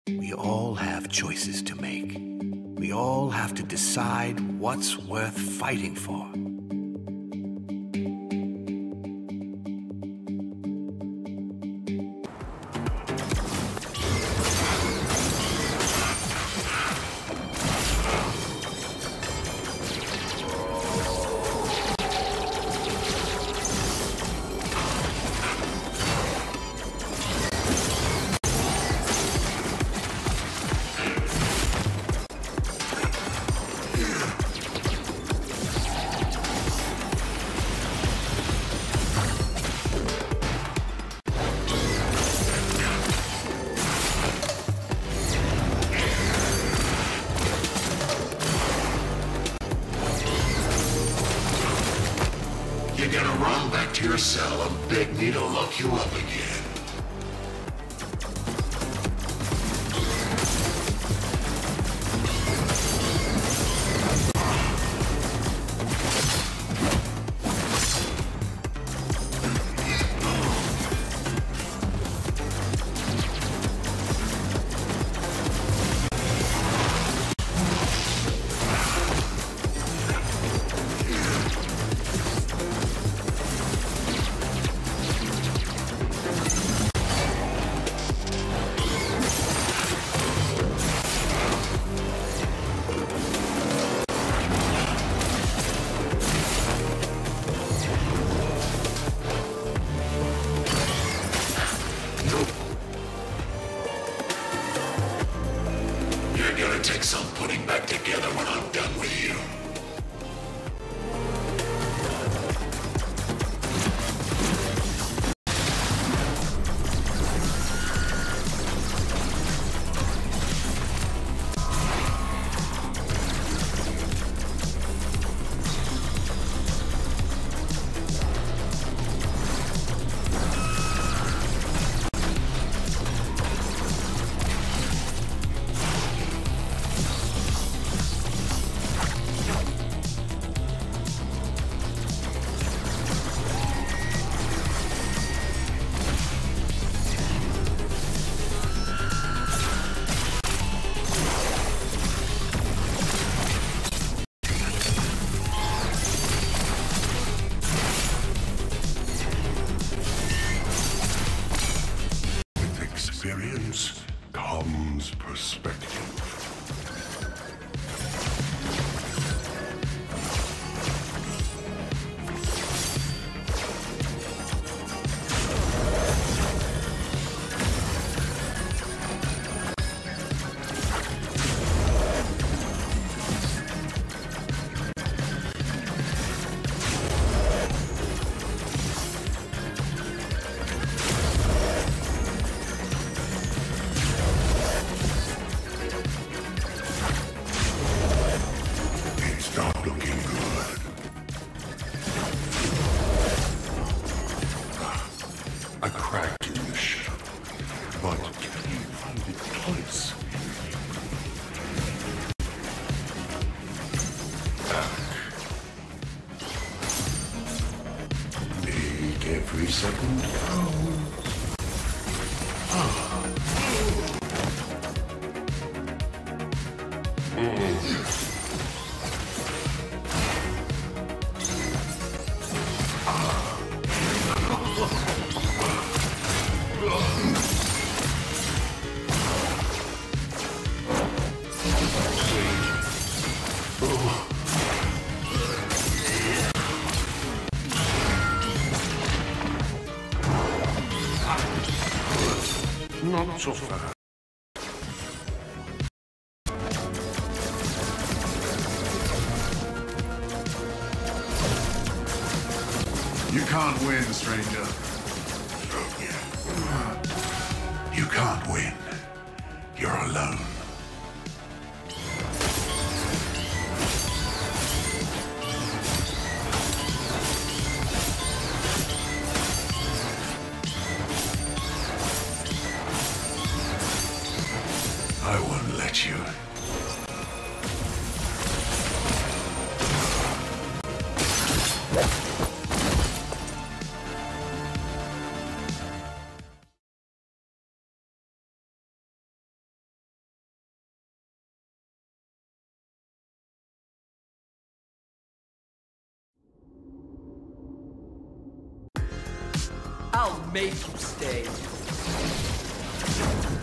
We all have choices to make. We all have to decide what's worth fighting for. You're gonna run back to your cell and beg me to lock you up again. You're gonna take some putting back together when I'm done with you. Experience comes perspective. Not looking good. A crack in the shell, but can you find it twice? Make every second count. Not so fast. You can't win, stranger. You can't win. You're alone. I won't let you. I'll make you stay.